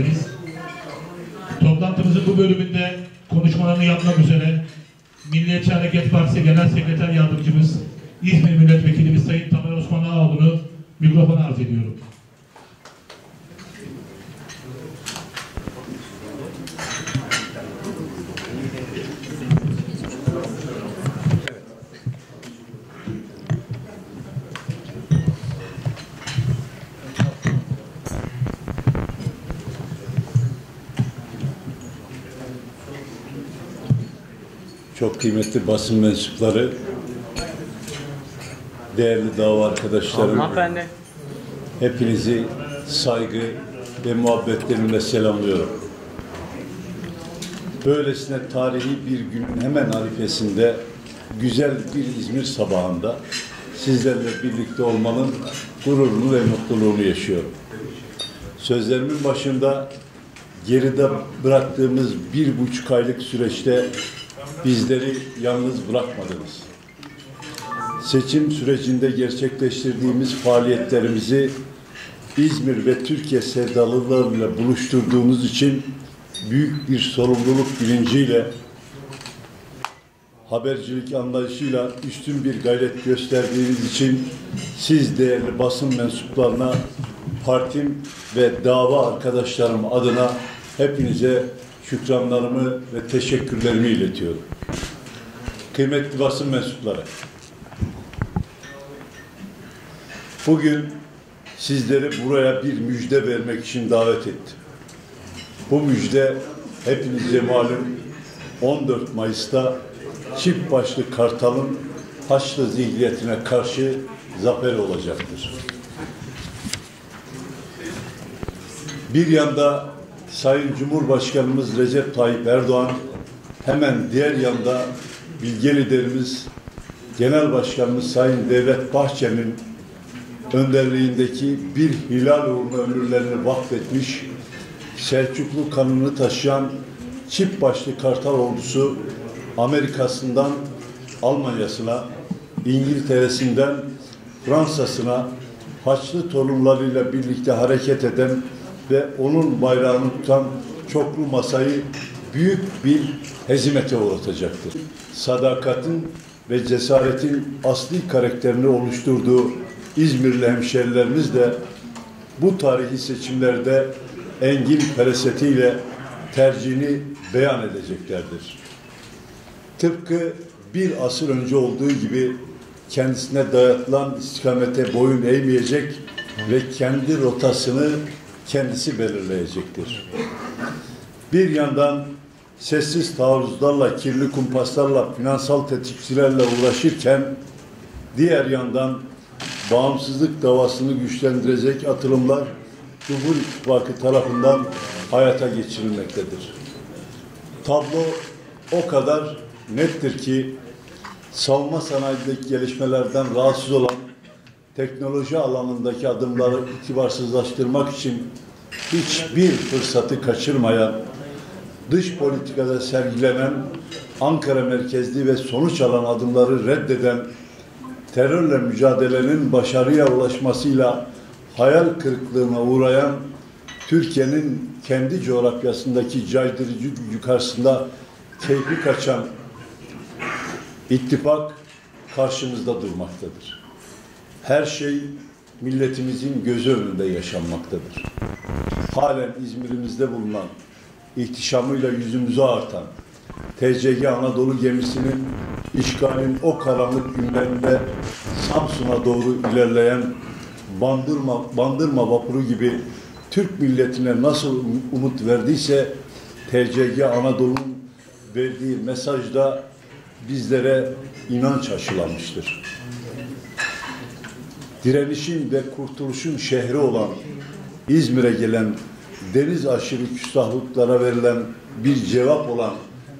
geldiniz. Toplantımızın bu bölümünde konuşmalarını yapmak üzere Milliyetçi Hareket Partisi Genel Sekreter Yardımcımız, İzmir Milletvekilimiz Sayın Tamer Osman Ağaoğlu'nu mikrofona arz ediyorum. Çok kıymetli basın mensupları, değerli dava arkadaşlarım, hepinizi saygı ve muhabbetlerimle selamlıyorum. Böylesine tarihi bir günün hemen arifesinde, güzel bir İzmir sabahında sizlerle birlikte olmanın gururunu ve mutluluğunu yaşıyorum. Sözlerimin başında geride bıraktığımız 1,5 aylık süreçte bizleri yalnız bırakmadınız. Seçim sürecinde gerçekleştirdiğimiz faaliyetlerimizi İzmir ve Türkiye sevdalılarıyla buluşturduğunuz için büyük bir sorumluluk bilinciyle, habercilik anlayışıyla üstün bir gayret gösterdiğiniz için siz değerli basın mensuplarına, partim ve dava arkadaşlarım adına hepinize şükranlarımı ve teşekkürlerimi iletiyorum. Kıymetli basın mensupları, bugün sizleri buraya bir müjde vermek için davet ettim. Bu müjde hepinize malum 14 Mayıs'ta çift başlı Kartal'ın Haçlı zihniyetine karşı zafer olacaktır. Bir yanda Sayın Cumhurbaşkanımız Recep Tayyip Erdoğan, hemen diğer yanda bilge liderimiz, Genel Başkanımız Sayın Devlet Bahçeli'nin önderliğindeki bir hilal uğruna ömürlerini vakfetmiş, Selçuklu kanını taşıyan çift başlı Kartal ordusu, Amerika'sından Almanya'sına, İngiltere'sinden Fransa'sına Haçlı torunlarıyla birlikte hareket eden ve onun bayrağını tutan çoklu masayı büyük bir hezimete uğratacaktır. Sadakatin ve cesaretin asli karakterini oluşturduğu İzmirli hemşerilerimiz de bu tarihi seçimlerde engin ferasetiyle tercihini beyan edeceklerdir. Tıpkı bir asır önce olduğu gibi kendisine dayatılan istikamete boyun eğmeyecek ve kendi rotasını kendisi belirleyecektir. Bir yandan sessiz taarruzlarla, kirli kumpaslarla, finansal tetikçilerle uğraşırken, diğer yandan bağımsızlık davasını güçlendirecek atılımlar Cumhur İttifakı tarafından hayata geçirilmektedir. Tablo o kadar nettir ki savunma sanayindeki gelişmelerden rahatsız olan, teknoloji alanındaki adımları itibarsızlaştırmak için hiçbir fırsatı kaçırmayan, dış politikada sergilenen Ankara merkezli ve sonuç alan adımları reddeden, terörle mücadelenin başarıya ulaşmasıyla hayal kırıklığına uğrayan, Türkiye'nin kendi coğrafyasındaki caydırıcı gücü karşısında keyfi kaçan ittifak karşımızda durmaktadır. Her şey milletimizin gözü önünde yaşanmaktadır. Halen İzmir'imizde bulunan, ihtişamıyla yüzümüzü artan TCG Anadolu gemisinin işgalin o karanlık günlerinde Samsun'a doğru ilerleyen Bandırma vapuru gibi Türk milletine nasıl umut verdiyse, TCG Anadolu'nun verdiği mesajda bizlere inanç aşılamıştır. Direnişin ve kurtuluşun şehri olan İzmir'e gelen, deniz aşırı küstahlıklara verilen bir cevap olan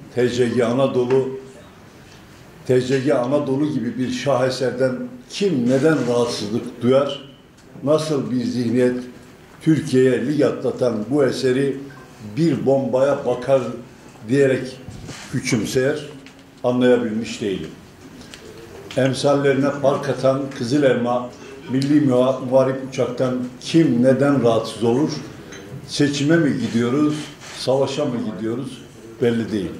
TCG Anadolu gibi bir şaheserden kim neden rahatsızlık duyar? Nasıl bir zihniyet Türkiye'ye lig atlatan bu eseri bir bombaya bakar diyerek küçümser, anlayabilmiş değilim. Emsallerine park atan Kızıl Elma Milli Muharip Uçak'tan kim neden rahatsız olur? Seçime mi gidiyoruz, savaşa mı gidiyoruz belli değil.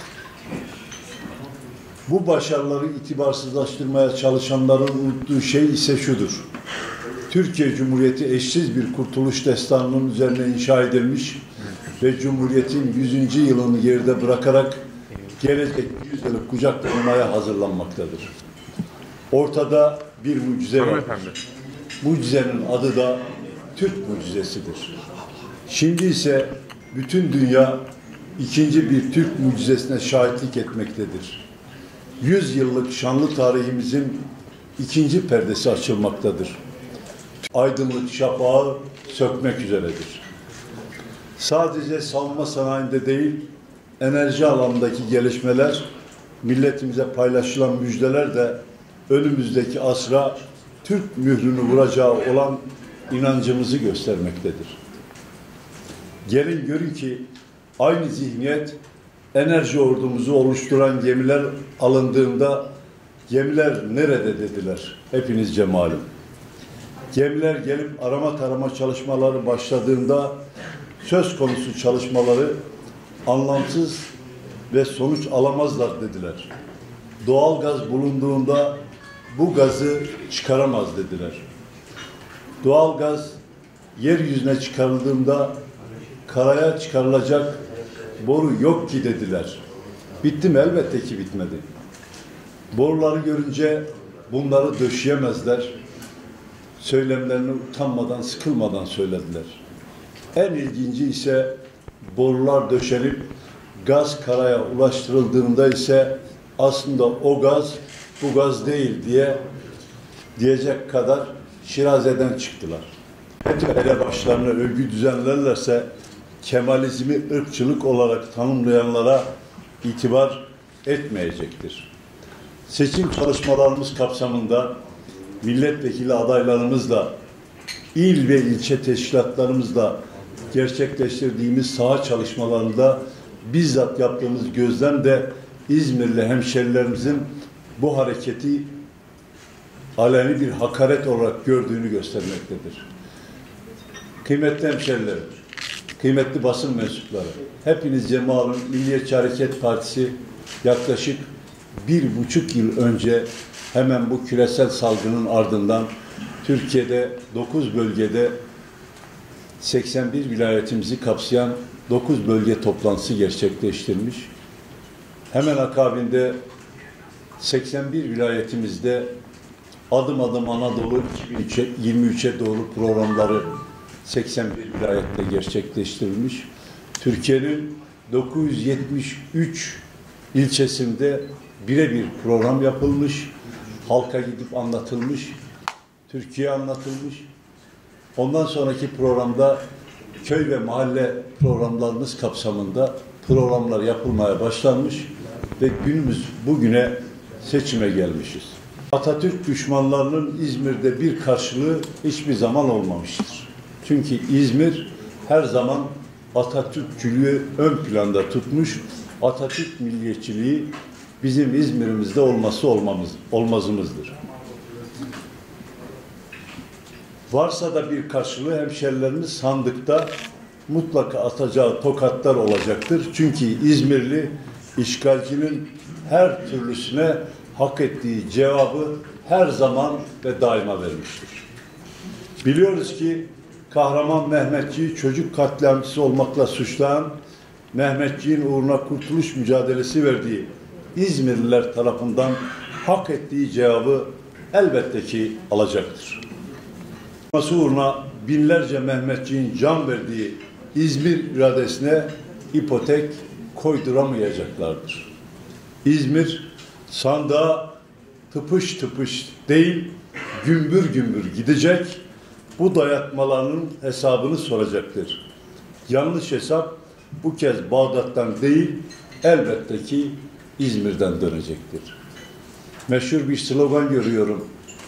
Bu başarıları itibarsızlaştırmaya çalışanların unuttuğu şey ise şudur. Türkiye Cumhuriyeti eşsiz bir kurtuluş destanının üzerine inşa edilmiş ve Cumhuriyet'in 100. yılını geride bırakarak gelecek 100 yılı kucaklamaya hazırlanmaktadır. Ortada bir mucize var. Mucizenin adı da Türk mucizesidir. Şimdi ise bütün dünya ikinci bir Türk mucizesine şahitlik etmektedir. 100 yıllık şanlı tarihimizin ikinci perdesi açılmaktadır. Aydınlık şafağı sökmek üzeredir. Sadece savunma sanayinde değil, enerji alanındaki gelişmeler, milletimize paylaşılan müjdeler de önümüzdeki asra Türk mührünü vuracağı olan inancımızı göstermektedir. Gelin görün ki aynı zihniyet enerji ordumuzu oluşturan gemiler alındığında gemiler nerede dediler. Hepinizce malum. Gemiler gelip arama tarama çalışmaları başladığında söz konusu çalışmaları anlamsız ve sonuç alamazlar dediler. Doğal gaz bulunduğunda bu gazı çıkaramaz dediler. Doğal gaz yeryüzüne çıkarıldığında karaya çıkarılacak boru yok ki dediler. Bitti mi? Elbette ki bitmedi. Boruları görünce bunları döşeyemezler. Söylemlerini utanmadan, sıkılmadan söylediler. En ilginci ise borular döşenip gaz karaya ulaştırıldığında ise aslında o gaz bu gaz değil diyecek kadar şirazeden çıktılar. Ele başlarına övgü düzenlerlerse Kemalizmi ırkçılık olarak tanımlayanlara itibar etmeyecektir. Seçim çalışmalarımız kapsamında milletvekili adaylarımızla, il ve ilçe teşkilatlarımızla gerçekleştirdiğimiz saha çalışmalarında bizzat yaptığımız gözlem de İzmirli hemşerilerimizin bu hareketi aleni bir hakaret olarak gördüğünü göstermektedir. Kıymetli hemşerilerim, kıymetli basın mensupları, hepinizce malum Milliyetçi Hareket Partisi yaklaşık 1,5 yıl önce hemen bu küresel salgının ardından Türkiye'de 9 bölgede 81 vilayetimizi kapsayan 9 bölge toplantısı gerçekleştirmiş. Hemen akabinde 81 vilayetimizde adım adım Anadolu 2023'e doğru programları 81 vilayette gerçekleştirilmiş. Türkiye'nin 973 ilçesinde birebir program yapılmış, halka gidip anlatılmış, Türkiye anlatılmış. Ondan sonraki programda köy ve mahalle programlarımız kapsamında programlar yapılmaya başlanmış ve günümüz bugüne seçime gelmişiz. Atatürk düşmanlarının İzmir'de bir karşılığı hiçbir zaman olmamıştır. Çünkü İzmir her zaman Atatürkçülüğü ön planda tutmuş, Atatürk milliyetçiliği bizim İzmir'imizde olmazımızdır. Varsa da bir karşılığı hemşerilerimiz sandıkta mutlaka atacağı tokatlar olacaktır. Çünkü İzmirli işgalcinin her türlüsüne hak ettiği cevabı her zaman ve daima vermiştir. Biliyoruz ki kahraman Mehmetçiği çocuk katliamcısı olmakla suçlayan, Mehmetçiğin uğruna kurtuluş mücadelesi verdiği İzmirliler tarafından hak ettiği cevabı elbette ki alacaktır. Uğruna binlerce Mehmetçiğin can verdiği İzmir iradesine ipotek koyduramayacaklardır. İzmir sandığa tıpış tıpış değil, gümbür gümbür gidecek, bu dayatmalarının hesabını soracaktır. Yanlış hesap bu kez Bağdat'tan değil, elbette ki İzmir'den dönecektir. Meşhur bir slogan görüyorum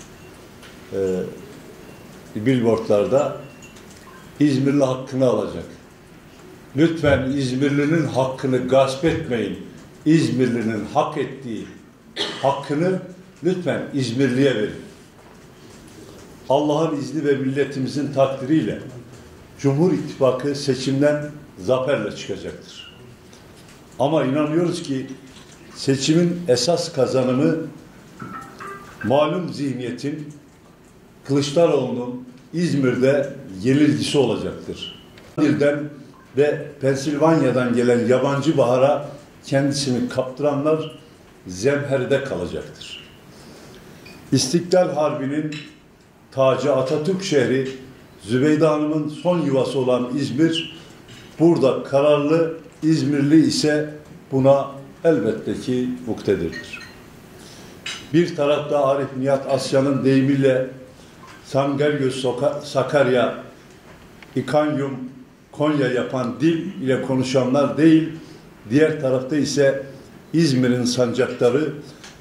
billboardlarda, İzmirli hakkını alacak. Lütfen İzmirlinin hakkını gasp etmeyin. İzmirlinin hak ettiği hakkını lütfen İzmirliye verin. Allah'ın izni ve milletimizin takdiriyle Cumhur İttifakı seçimden zaferle çıkacaktır. Ama inanıyoruz ki seçimin esas kazanımı malum zihniyetin Kılıçdaroğlu'nun İzmir'de yenilgisi olacaktır. İzmir'den ve Pensilvanya'dan gelen yabancı bahara kendisini kaptıranlar zemherde kalacaktır. İstiklal Harbi'nin tacı Atatürk şehri, Zübeyde Hanım'ın son yuvası olan İzmir, burada kararlı, İzmirli ise buna elbette ki muktedirdir. Bir tarafta Arif Nihat Asya'nın deyimiyle Samgergöz Sakarya, İkanyum, Konya yapan dil ile konuşanlar değil, diğer tarafta ise İzmir'in sancakları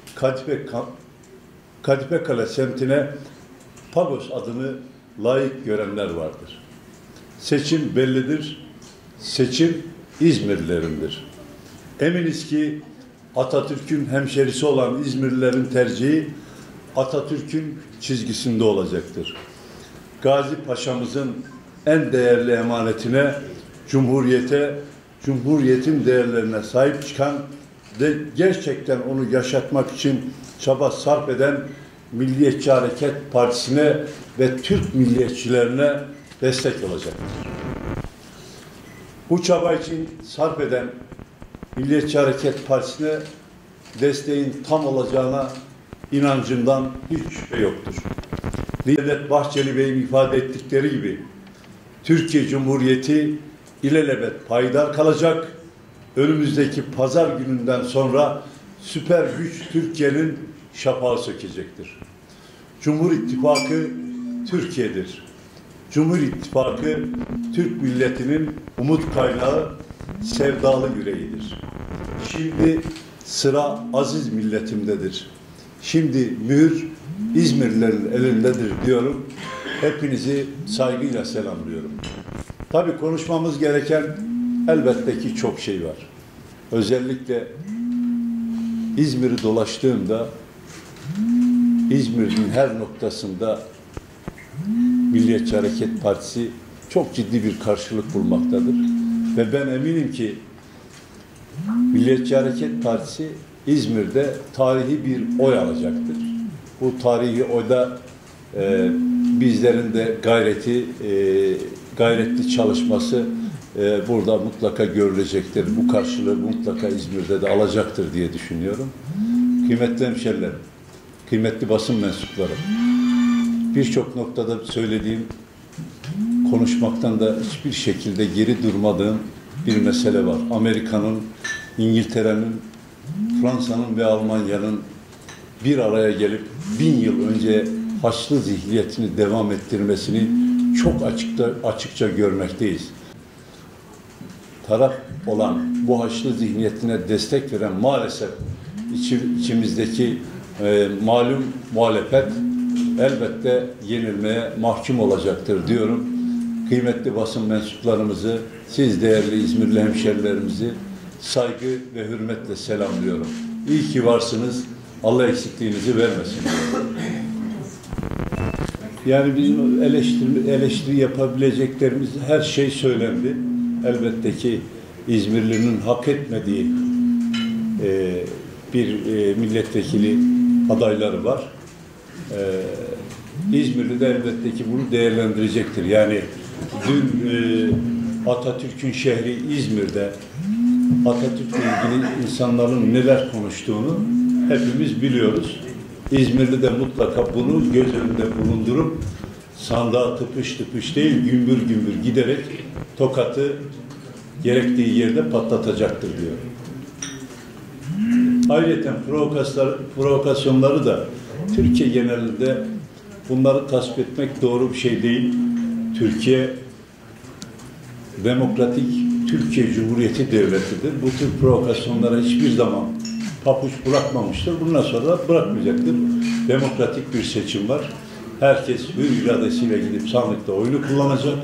Kadipekale semtine Pagos adını layık görenler vardır. Seçim bellidir, seçim İzmirlilerindir. Eminiz ki Atatürk'ün hemşerisi olan İzmirlilerin tercihi Atatürk'ün çizgisinde olacaktır. Gazi Paşa'mızın en değerli emanetine, Cumhuriyet'in değerlerine sahip çıkan ve gerçekten onu yaşatmak için çaba sarf eden Milliyetçi Hareket Partisi'ne ve Türk milliyetçilerine destek olacaktır. Bu çaba için sarf eden Milliyetçi Hareket Partisi'ne desteğin tam olacağına inancımdan hiç şüphe yoktur. Devlet Bahçeli Bey'in ifade ettikleri gibi Türkiye Cumhuriyeti ilelebet payidar kalacak. Önümüzdeki pazar gününden sonra süper güç Türkiye'nin şafağı sökecektir. Cumhur İttifakı Türkiye'dir. Cumhur İttifakı Türk milletinin umut kaynağı, sevdalı yüreğidir. Şimdi sıra aziz milletimdedir. Şimdi mühür İzmirlilerin elindedir diyorum. Hepinizi saygıyla selamlıyorum. Tabii konuşmamız gereken elbette ki çok şey var. Özellikle İzmir'i dolaştığımda İzmir'in her noktasında Milliyetçi Hareket Partisi çok ciddi bir karşılık bulmaktadır. Ve ben eminim ki Milliyetçi Hareket Partisi İzmir'de tarihi bir oy alacaktır. Bu tarihi oyda bizlerin de gayretli çalışması burada mutlaka görülecektir. Bu karşılığı mutlaka İzmir'de de alacaktır diye düşünüyorum. Kıymetli hemşerilerim, kıymetli basın mensupları, birçok noktada söylediğim, konuşmaktan da hiçbir şekilde geri durmadığım bir mesele var. Amerika'nın, İngiltere'nin, Fransa'nın ve Almanya'nın bir araya gelip 1000 yıl önce Haçlı zihniyetini devam ettirmesini çok açıkça görmekteyiz. Taraf olan bu Haçlı zihniyetine destek veren maalesef içimizdeki malum muhalefet elbette yenilmeye mahkum olacaktır diyorum. Kıymetli basın mensuplarımızı, siz değerli İzmirli hemşerilerimizi saygı ve hürmetle selamlıyorum. İyi ki varsınız. Allah eksikliğinizi vermesin. Yani bizim eleştiri yapabileceklerimiz her şey söylendi. Elbette ki İzmirli'nin hak etmediği bir milletvekili adayları var. İzmirli de elbette ki bunu değerlendirecektir. Yani dün Atatürk'ün şehri İzmir'de Atatürk'le ilgili insanların neler konuştuğunu hepimiz biliyoruz. İzmirli de mutlaka bunu göz önünde bulundurup sandığa tıpış tıpış değil, gümbür gümbür giderek Tokat'ı gerektiği yerde patlatacaktır diyor. Ayrıca provokasyonları da Türkiye genelinde bunları tasvip etmek doğru bir şey değil. Türkiye demokratik Türkiye Cumhuriyeti devletidir. Bu tür provokasyonlara hiçbir zaman papuç bırakmamıştır. Bundan sonra da bırakmayacaktır. Demokratik bir seçim var. Herkes hür iradesiyle gidip sandıkta oyunu kullanacak.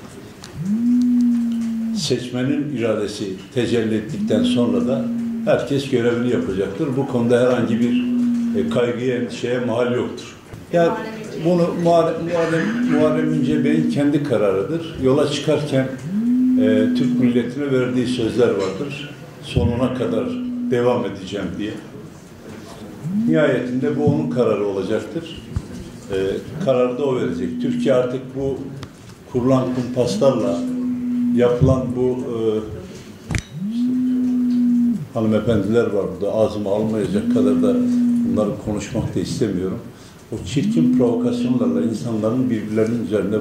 Seçmenin iradesi tecelli ettikten sonra da herkes görevini yapacaktır. Bu konuda herhangi bir kaygıya, endişeye mahal yoktur. Yani bunu Muharrem İnce Bey'in kendi kararıdır. Yola çıkarken Türk milletine verdiği sözler vardır. Sonuna kadar devam edeceğim diye. Nihayetinde bu onun kararı olacaktır. Kararı da o verecek. Türkiye artık bu kurulan kumpaslarla yapılan bu hanımefendiler var burada, ağzıma almayacak kadar da bunları konuşmak da istemiyorum. O çirkin provokasyonlarla insanların birbirlerinin üzerinde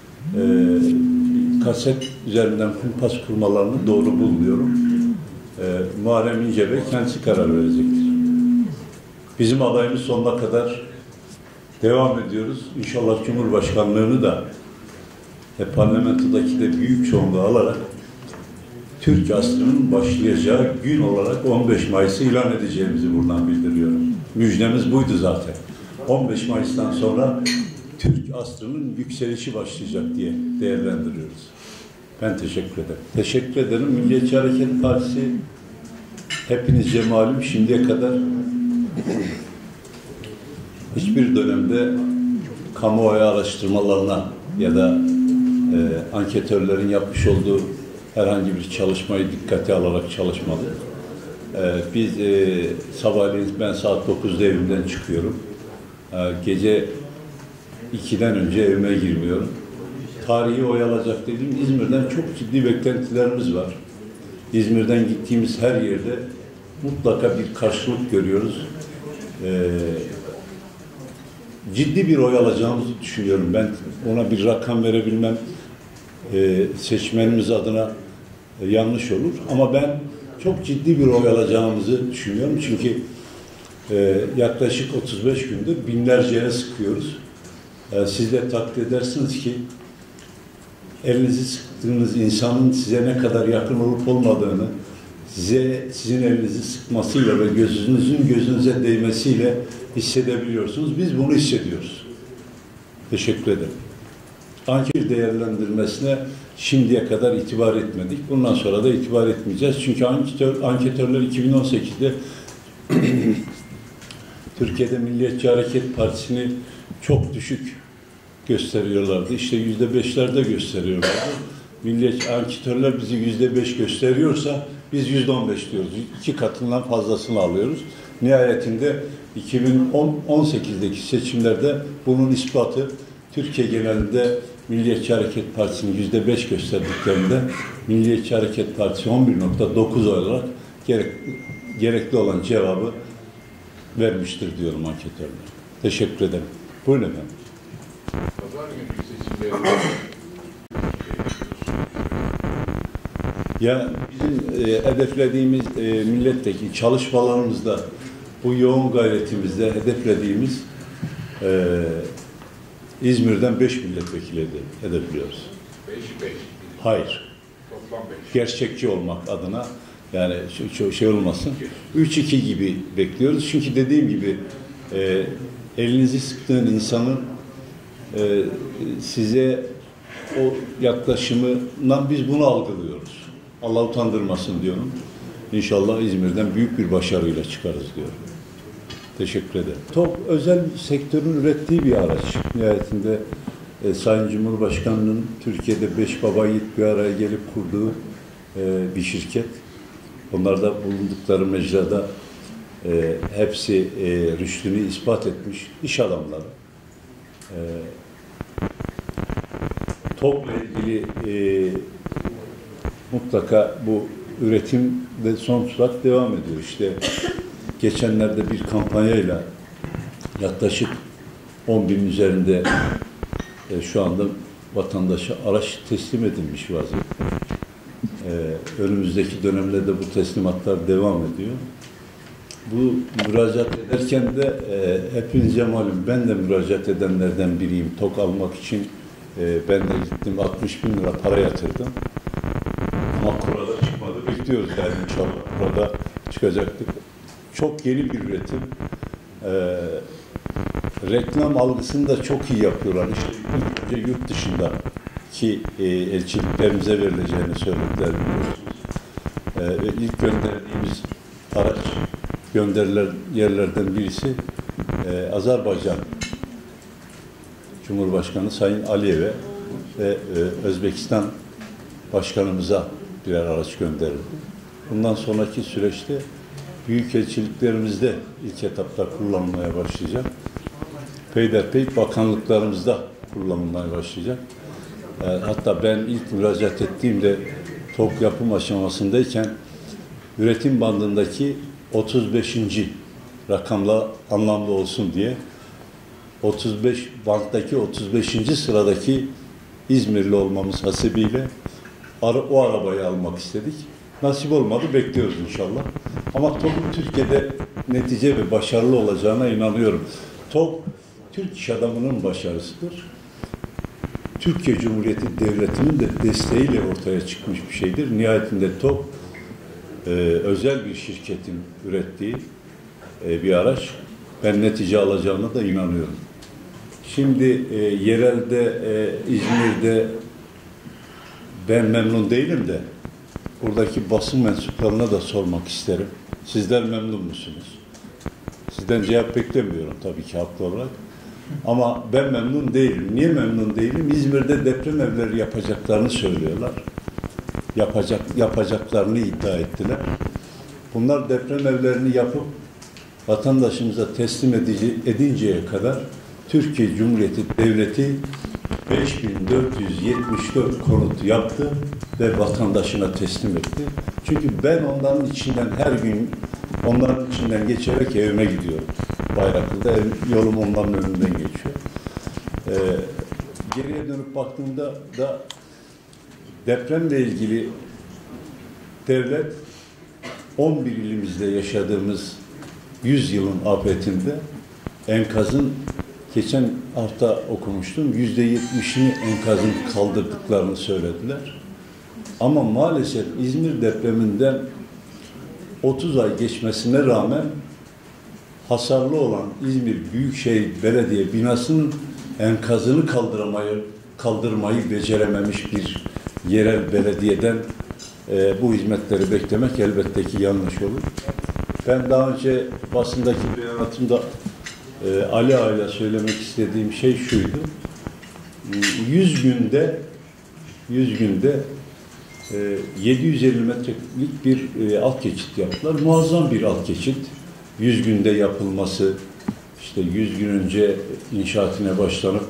kaset üzerinden kumpas kurmalarını doğru bulmuyorum. Muharrem İnce Bey kendisi karar verecektir. Bizim adayımız sonuna kadar devam ediyoruz. İnşallah Cumhurbaşkanlığını da parlamentodaki de büyük çoğunluğu alarak Türk asrının başlayacağı gün olarak 15 Mayıs'ı ilan edeceğimizi buradan bildiriyorum. Müjdemiz buydu zaten. 15 Mayıs'tan sonra Türk asrının yükselişi başlayacak diye değerlendiriyoruz. Ben teşekkür ederim. Teşekkür ederim. Milliyetçi Hareket Partisi hepinizce malum şimdiye kadar hiçbir dönemde kamuoyu araştırmalarına ya da anketörlerin yapmış olduğu herhangi bir çalışmayı dikkate alarak çalışmadı. Biz sabahleyin ben saat 9'da evimden çıkıyorum. Gece 2'den önce evime girmiyorum. Tarihi oy alacak dediğim İzmir'den çok ciddi beklentilerimiz var. İzmir'den gittiğimiz her yerde mutlaka bir karşılık görüyoruz. Ciddi bir oy alacağımızı düşünüyorum. Ben ona bir rakam verebilmem seçmenimiz adına yanlış olur. Ama ben çok ciddi bir oy alacağımızı düşünüyorum. Çünkü yaklaşık 35 gündür binlerceye sıkıyoruz. Siz de takdir edersiniz ki elinizi sıktığınız insanın size ne kadar yakın olup olmadığını sizin elinizi sıkmasıyla ve gözünüzün gözünüze değmesiyle hissedebiliyorsunuz. Biz bunu hissediyoruz. Teşekkür ederim. Anket değerlendirmesine şimdiye kadar itibar etmedik. Bundan sonra da itibar etmeyeceğiz. Çünkü anketörler 2018'de Türkiye'de Milliyetçi Hareket Partisi'ni çok düşük gösteriyorlardı. İşte %5'lerde gösteriyorlardı. Milliyetçi anketörler bizi %5 gösteriyorsa biz %15 diyoruz. 2 katından fazlasını alıyoruz. Nihayetinde 2018'deki seçimlerde bunun ispatı Türkiye genelinde Milliyetçi Hareket Partisi'nin %5 gösterdiklerinde Milliyetçi Hareket Partisi 11.9 olarak gerekli olan cevabı vermiştir diyorum anketörler. Teşekkür ederim. Buyurun efendim. Pazar günkü seçimleri Ya bizim hedeflediğimiz milletvekili çalışmalarımızda, bu yoğun gayretimizde hedeflediğimiz İzmir'den 5 milletvekili hedefliyoruz. 5. Hayır. Toplam 5. Gerçekçi olmak adına, yani şey olmasın. 3-2 gibi bekliyoruz. Çünkü dediğim gibi elinizi sıktığın insanın size o yaklaşımından biz bunu algılıyoruz. Allah utandırmasın diyorum. İnşallah İzmir'den büyük bir başarıyla çıkarız diyorum. Teşekkür ederim. TOG özel sektörün ürettiği bir araç. Nihayetinde Sayın Cumhurbaşkanı'nın Türkiye'de 5 baba yiğit bir araya gelip kurduğu bir şirket. Onlar da bulundukları mecrada hepsi rüştünü ispat etmiş iş adamları. TOG'la ilgili mutlaka bu üretim de sonuç olarak devam ediyor. İşte geçenlerde bir kampanyayla yaklaşık 10.000 üzerinde şu anda vatandaşa araç teslim edilmiş vaziyette. Önümüzdeki dönemlerde bu teslimatlar devam ediyor. Bu müracaat ederken de hepinize malum, ben de müracaat edenlerden biriyim. TOG almak için ben de gittim, 60.000 lira para yatırdım. Ama kurada çıkmadı. Bekliyoruz yani inşallah kurada çıkacaktık. Çok yeni bir üretim. Reklam algısını da çok iyi yapıyorlar. İşte ilk önce yurt dışındaki elçiliklerimize verileceğini söylediler, biliyorsunuz. Ve ilk gönderdiğimiz araç gönderilen yerlerden birisi Azerbaycan Cumhurbaşkanı Sayın Aliyev'e ve Özbekistan Başkanımıza birer araç gönderildi. Bundan sonraki süreçte büyükelçiliklerimizde ilk etapta kullanılmaya başlayacak. Peyderpey bakanlıklarımızda kullanılmaya başlayacak. Hatta ben ilk müracaat ettiğimde TOG yapım aşamasındayken üretim bandındaki 35. rakamla anlamlı olsun diye 35 banttaki 35. sıradaki İzmirli olmamız hasebiyle o arabayı almak istedik. Nasip olmadı, bekliyoruz inşallah. Ama TOG'un Türkiye'de netice ve başarılı olacağına inanıyorum. TOG, Türk iş adamının başarısıdır. Türkiye Cumhuriyeti Devleti'nin de desteğiyle ortaya çıkmış bir şeydir. Nihayetinde TOG, özel bir şirketin ürettiği bir araç. Ben netice alacağına da inanıyorum. Şimdi yerelde, İzmir'de ben memnun değilim de buradaki basın mensuplarına da sormak isterim. Sizler memnun musunuz? Sizden cevap beklemiyorum tabii ki haklı olarak. Ama ben memnun değilim. Niye memnun değilim? İzmir'de deprem evleri yapacaklarını söylüyorlar. Yapacaklarını iddia ettiler. Bunlar deprem evlerini yapıp vatandaşımıza teslim edinceye kadar Türkiye Cumhuriyeti Devleti 5474 konut yaptı ve vatandaşına teslim etti. Çünkü ben onların içinden her gün onların içinden geçerek evime gidiyorum. Bayraklı'da yolum onların önünden geçiyor. Geriye dönüp baktığımda da depremle ilgili devlet 11 ilimizde yaşadığımız 100 yılın afetinde enkazın geçen hafta okumuştum. %70'ini enkazın kaldırdıklarını söylediler. Ama maalesef İzmir depreminden 30 ay geçmesine rağmen hasarlı olan İzmir Büyükşehir Belediye binasının enkazını kaldırmayı becerememiş bir yerel belediyeden bu hizmetleri beklemek elbette ki yanlış olur. Ben daha önce basındaki beyanatımda Ali Ağa'yla söylemek istediğim şey şuydu. 100 günde 750 metrelik bir alt geçit yaptılar. Muazzam bir alt geçit. 100 günde yapılması, işte 100 gün önce inşaatine başlanıp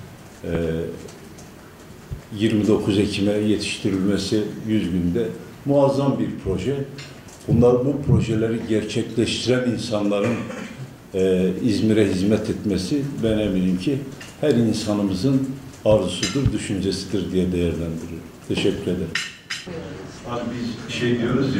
29 Ekim'e yetiştirilmesi 100 günde muazzam bir proje. Bu projeleri gerçekleştiren insanların İzmir'e hizmet etmesi ben eminim ki her insanımızın arzusudur, düşüncesidir diye değerlendiriyorum. Teşekkür ederim. Abi biz şey diyoruz ya,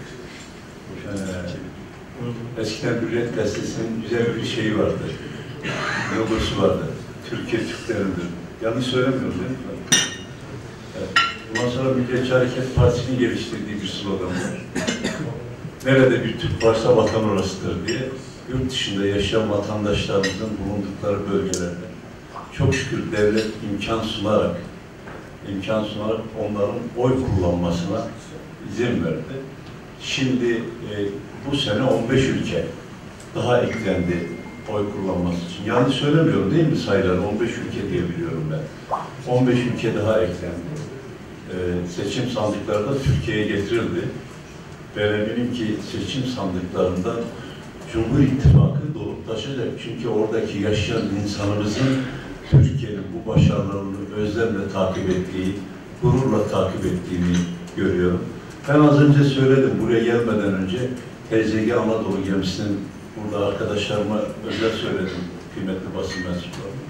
eskiden Hürriyet Gazetesi'nin güzel bir şeyi vardı, logosu vardı. Türkiye Türklerindir. Yanlış söylemiyorum değil mi? Evet. Bundan sonra Milliyetçi Hareket Partisi'nin geliştirdiği bir slogan var. Nerede bir Türk varsa vatan orasıdır diye yurt dışında yaşayan vatandaşlarımızın bulundukları bölgelerde çok şükür devlet imkan sunarak onların oy kullanmasına izin verdi. Şimdi bu sene 15 ülke daha eklendi oy kullanması için. Yanlış söylemiyorum değil mi sayılar? 15 ülke diye biliyorum ben. 15 ülke daha eklendi. Seçim sandıkları da Türkiye'ye getirildi. Ben eminim ki seçim sandıklarından Cumhur İttifakı dolup taşacak. Çünkü oradaki yaşayan insanımızın Türkiye'nin bu başarılarını özlemle takip ettiği, gururla takip ettiğini görüyorum. Ben az önce söyledim, buraya gelmeden önce TCG Anadolu gemisinin burada arkadaşlarıma özel söyledim, kıymetli basın mensuplarına.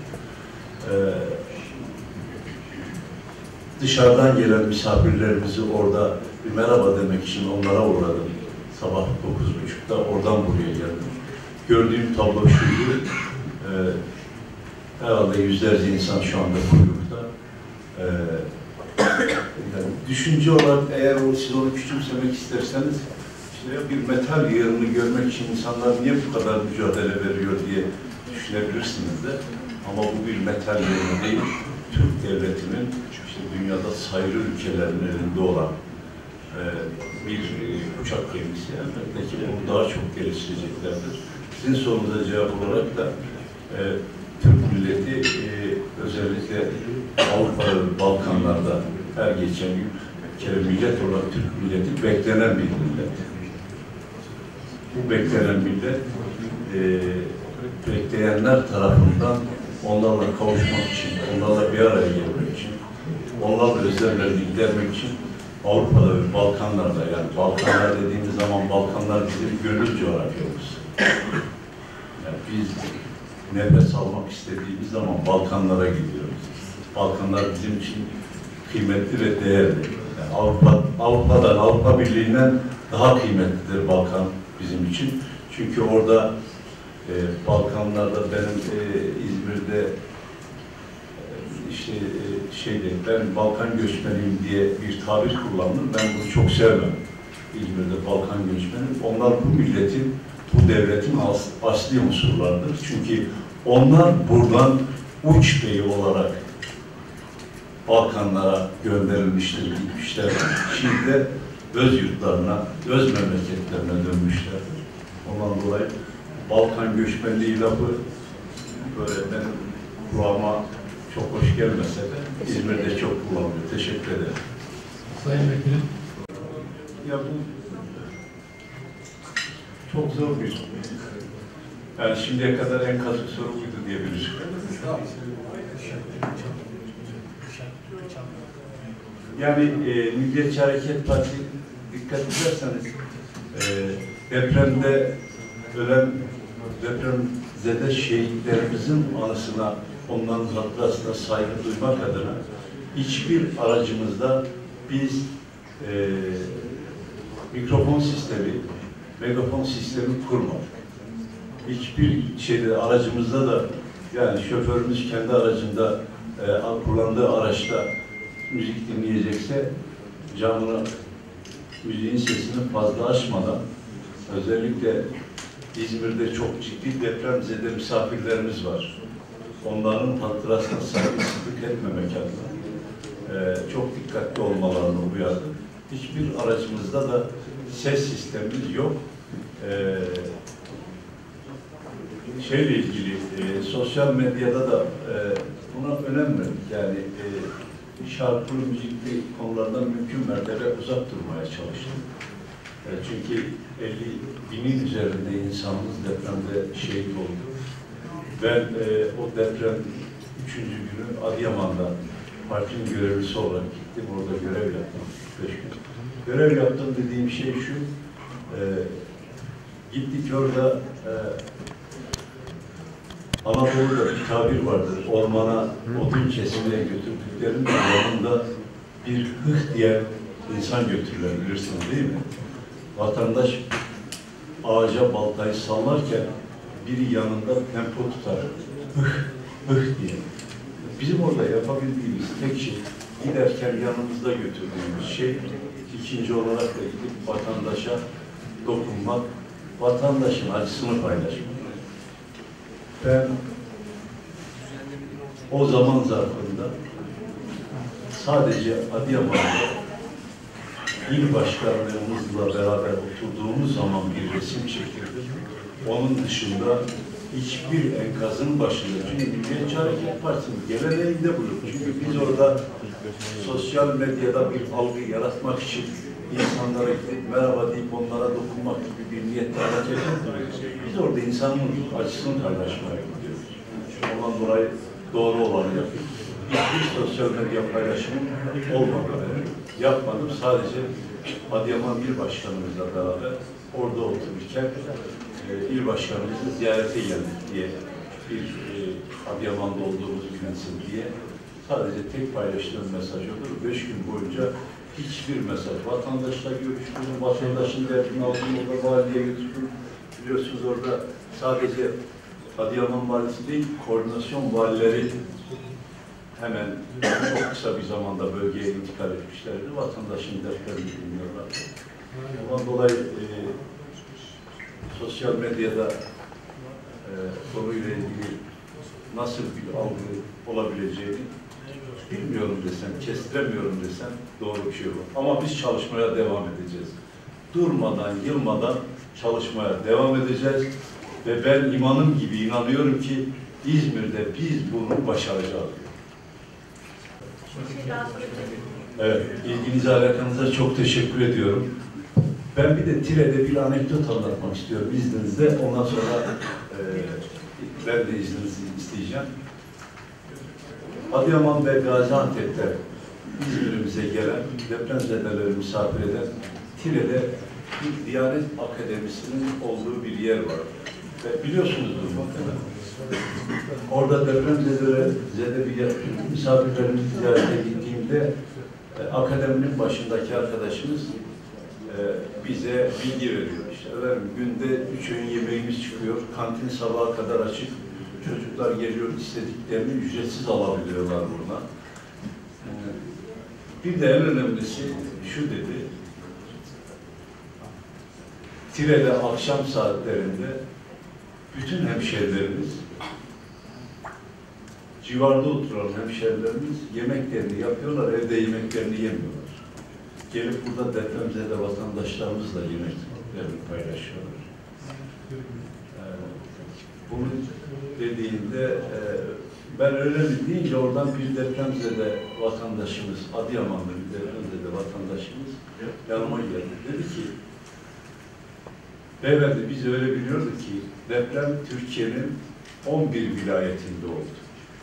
Dışarıdan gelen misafirlerimizi orada bir merhaba demek için onlara uğradım. Sabah 9.30'da oradan buraya geldim. Gördüğüm tablo şuydu. Herhalde yüzlerce insan şu anda kuyrukta. Yani düşünce olarak eğer siz onu küçümsemek isterseniz işte bir metal yığınını görmek için insanlar niye bu kadar mücadele veriyor diye düşünebilirsiniz de. Ama bu bir metal yığını değil. Türk devletinin işte dünyada sayılı ülkelerin elinde olan bir uçak gemisi. Elbette ki bunu daha çok geliştireceklerdir. Sizin sorunuza cevap olarak da Türk milleti özellikle Avrupa ve Balkanlarda her geçen gün bir kere millet olarak Türk milleti beklenen bir millet. Bu beklenen millet bekleyenler tarafından onlarla kavuşmak için, onlarla bir araya gelmek için, onlarla özlemlerini gidermek için Avrupa'da ve Balkanlarda, yani Balkanlar dediğimiz zaman Balkanlar bizim gönül coğrafyamız. Yani biz nefes almak istediğimiz zaman Balkanlara gidiyoruz. Balkanlar bizim için kıymetli ve değerli. Yani Avrupa'dan, Avrupa Birliği'nden daha kıymetlidir Balkan bizim için. Çünkü orada Balkanlarda benim İzmir'de ben Balkan göçmeniyim diye bir tabir kullanılır. Ben bunu çok sevmem. İzmir'de Balkan göçmeni. Onlar bu milletin, bu devletin asli unsurlardır. Çünkü onlar buradan uç beyi olarak Balkanlara gönderilmiştir, gitmişler. Şimdi de öz yurtlarına, öz memleketlerine dönmüşlerdir. Ondan dolayı Balkan göçmenliği lafı böyle benim kulağıma çok hoş gelmese de İzmir'de çok kullanılıyor. Teşekkür ederim. Sayın Vekilim. Ya bu çok zor bir soru. Yani şimdiye kadar en kazık soru buydu diyebiliriz. Yani Milliyetçi Hareket Partisi dikkat ederseniz depremde ölen depremzede şehitlerimizin anısına, onların hatırasına saygı duymak adına hiçbir aracımızda biz mikrofon sistemi, megafon sistemi kurmadık. Hiçbir şeyde aracımızda da yani şoförümüz kendi aracında kullandığı araçta müzik dinleyecekse camını, müziğin sesini fazla açmadan, özellikle İzmir'de çok ciddi depremzede misafirlerimiz var. Onların hatırasına saygısızlık etmemek adına çok dikkatli olmalarını uyardık. Hiçbir aracımızda da ses sistemimiz yok. Şeyle ilgili sosyal medyada da buna önem verdik. Yani şarkılı, müzikli konulardan mümkün mertebe uzak durmaya çalıştım. Çünkü 50.000'in üzerinde insanımız depremde şehit oldu. Ben o deprem 3. günü Adıyaman'da partinin görevlisi olarak gittim. Orada görev yaptım. 5 gün. Görev yaptım dediğim şey şu. Gittik orada Anadolu'da bir tabir vardır. Ormana odun kesimine götürdüklerinin yanında bir hıh diye insan götürürler, bilirsiniz değil mi? Vatandaş ağaca baltayı sallarken biri yanında tempo tutar. Hıh, hıh diye. Bizim orada yapabildiğimiz tek şey, giderken yanımızda götürdüğümüz şey, ikinci olarak da gidip vatandaşa dokunmak, vatandaşın acısını paylaşmak. Ben o zaman zarfında sadece Adıyaman'da il başkanlığımızla beraber oturduğumuz zaman bir resim çekildim. Onun dışında hiçbir enkazın başında, çünkü Milliyetçi Hareket Partisi'nin geleneğinde bu. Çünkü biz orada sosyal medyada bir algı yaratmak için insanlara gidip merhaba deyip onlara dokunmak gibi bir niyetle hareket etmiyoruz. Biz orada insanın acısını paylaşmaya gidiyoruz. Ondan dolayı doğru olanı yapıyoruz. Hiçbir sosyal medya paylaşımı olmadı. Yapmadım. Sadece Adıyaman İl Başkanımızla beraber orada otururken İl Başkanımızı ziyarete geldik diye bir Adıyaman'da olduğumuz bilinsin diye sadece tek paylaştığım mesaj olur. 5 gün boyunca hiçbir mesaj. Vatandaşla görüştüm, vatandaşın derdini aldım, orada valiye götürdüm. Biliyorsunuz orada sadece Adıyaman valisi değil, koordinasyon valileri hemen çok kısa bir zamanda bölgeye intikal etmişlerdi. Vatandaşın dertlerini dinliyorlar. Ondan dolayı sosyal medyada konuyla ilgili nasıl bir algı olabileceğini bilmiyorum desem, kestiremiyorum desem doğru bir şey olur. Ama biz çalışmaya devam edeceğiz. Durmadan, yılmadan çalışmaya devam edeceğiz. Ve ben imanım gibi inanıyorum ki İzmir'de biz bunu başaracağız. Evet, ilginize, alakanıza çok teşekkür ediyorum. Ben bir de Tire'de bir anekdot anlatmak istiyorum izninizle. Ondan sonra ben de izninizi isteyeceğim. Adıyaman ve Gaziantep'te İzmir'imize gelen, depremzedeleri misafir eden Tire'de bir Diyanet Akademisi'nin olduğu bir yer var. Ve biliyorsunuzdur muhtemelen. Orada depremzedelere bir misafirlerimiz ziyarete gittiğimde akademinin başındaki arkadaşımız bize bilgi veriyor. İşte efendim, günde 3 öğün yemeğimiz çıkıyor, kantin sabaha kadar açık, çocuklar geliyor, istediklerini ücretsiz alabiliyorlar burada. Bir de en önemlisi şu dedi, Tire'de akşam saatlerinde bütün hemşehrilerimiz, civarda oturan hemşehrilerimiz yemeklerini yapıyorlar, evde yemeklerini yemiyorlar. Gelip burada depremzede vatandaşlarımızla yemeklerini paylaşıyorlar. Bunu dediğinde ben öyle mi deyince oradan bir depremzede vatandaşımız, Adıyaman'da bir depremzede vatandaşımız yanıma geldi. Dedi ki, beyefendi biz öyle biliyorduk ki deprem Türkiye'nin 11 vilayetinde oldu.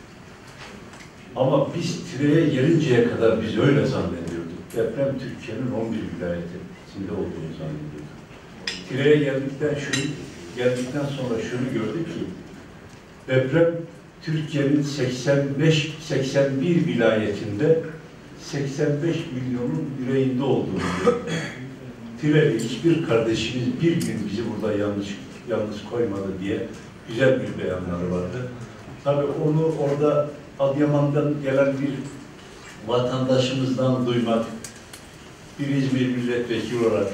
Ama biz Tire'ye gelinceye kadar biz öyle zannediyorduk. Deprem Türkiye'nin 11 vilayetinde olduğunu zannediyorduk. Tire'ye geldikten sonra şunu gördük ki deprem Türkiye'nin 81 vilayetinde 85 milyonun yüreğinde olduğunu gördük. Tire'li hiçbir kardeşimiz bir gün bizi burada yalnız koymadı diye güzel bir beyanları vardı. Tabii onu orada Adıyaman'dan gelen bir vatandaşımızdan duymak, bir İzmir milletvekili olarak,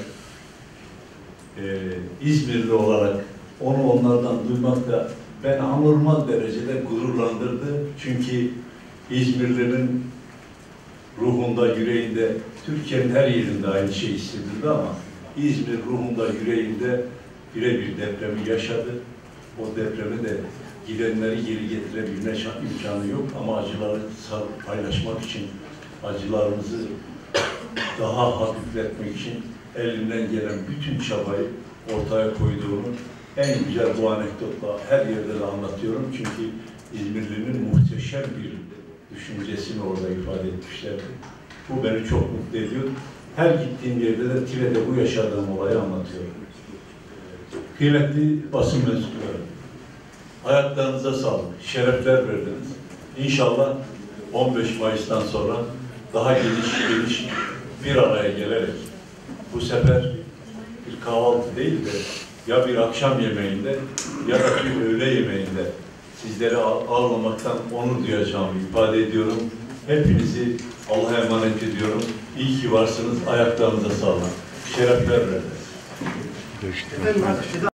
İzmirli olarak onu onlardan duymak da beni anormal derecede gururlandırdı. Çünkü İzmirlilerin ruhunda, yüreğinde, Türkiye'nin her yerinde aynı şey hissedildi ama İzmir ruhunda, yüreğinde birebir depremi yaşadı. O depremi de gidenleri geri getirebilme imkanı yok ama acıları paylaşmak için, acılarımızı daha hafifletmek için elinden gelen bütün çabayı ortaya koyduğunu en güzel bu anekdotla her yerde de anlatıyorum. Çünkü İzmirli'nin muhteşem bir düşüncesini orada ifade etmişlerdi. Bu beni çok mutlu ediyor. Her gittiğim yerde de Tire'de bu yaşadığım olayı anlatıyorum. Kıymetli basın mensupları, hayatlarınıza sağlık, şerefler verdiniz. İnşallah 15 Mayıs'tan sonra daha geniş bir araya gelerek bu sefer bir kahvaltı değil de ya bir akşam yemeğinde ya da bir öğle yemeğinde sizleri ağırlamaktan onur duyacağımı ifade ediyorum. Hepinizi Allah'a emanet ediyorum. İyi ki varsınız. Ayaklarınıza sağlık. Şerefler verdiniz. Efendim,